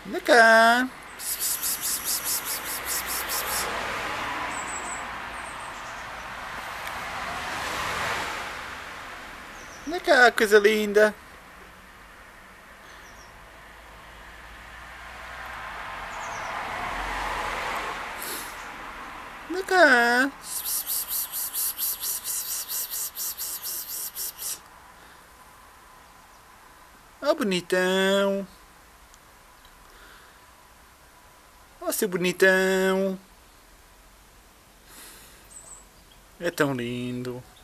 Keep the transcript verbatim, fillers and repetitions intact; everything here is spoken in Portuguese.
Vem cá. Vem cá, coisa linda. Vem cá. Ó, bonitão. Ó, seu bonitão. É tão lindo.